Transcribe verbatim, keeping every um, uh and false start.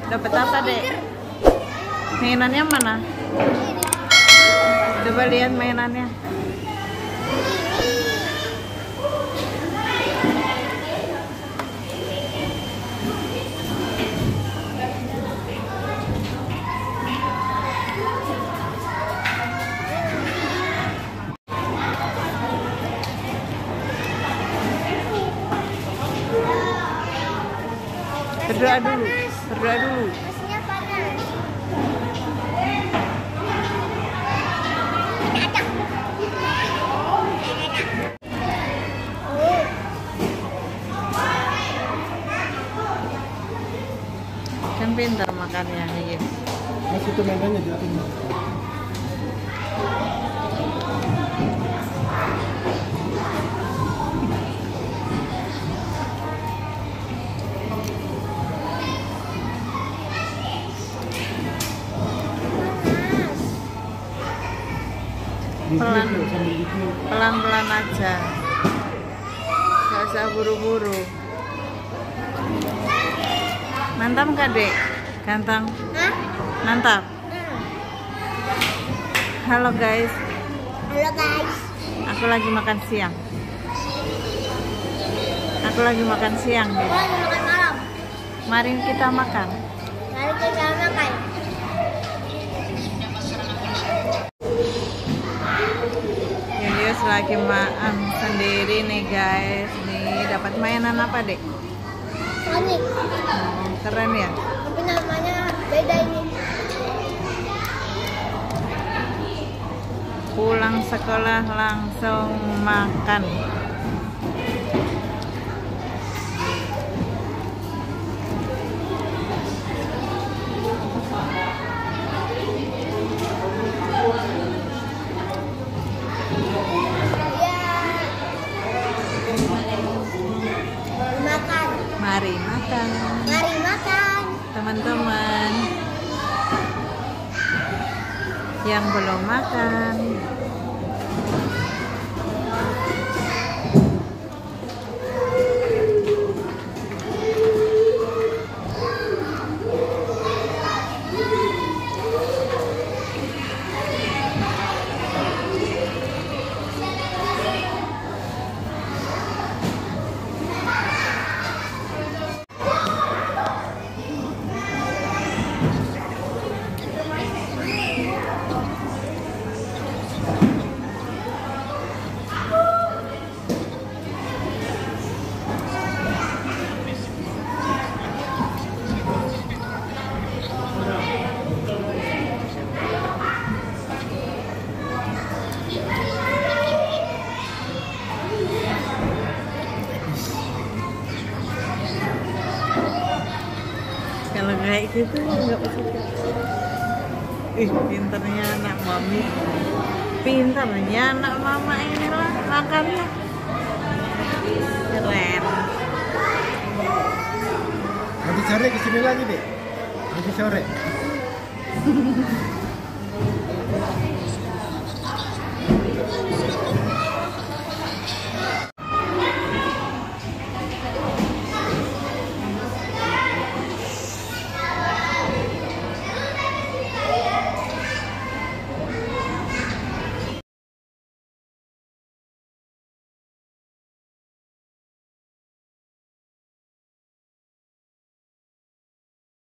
Dapat apa, Dek? Mainannya mana? Coba lihat mainannya. Berdoa dulu, berdoa dulu. Masnya panas. Kan pintar makannya, iya. Masih itu mainannya jatuh. Pelan, pelan-pelan aja, nggak usah buru-buru. Mantap nggak, Dek? Ganteng? Hah? Mantap. Halo guys, Halo guys. aku lagi makan siang. Aku lagi makan siang, Dek. Aku lagi makan malam. Mari kita makan. Mari kita makan. Julius lagi makan sendiri nih guys. Nih dapat mainan apa, Dek? Sonic. Hmm, keren ya. Tapi namanya beda ini. Pulang sekolah langsung makan. Makan. Mari makan, Mari makan. teman-teman yang belum makan. Kalau kayak gitu nggak suka. Ih, pinternya anak mami. Pinternya anak mama inilah makannya. Keren. Nanti sore kesini lagi, Dek. Nanti sore.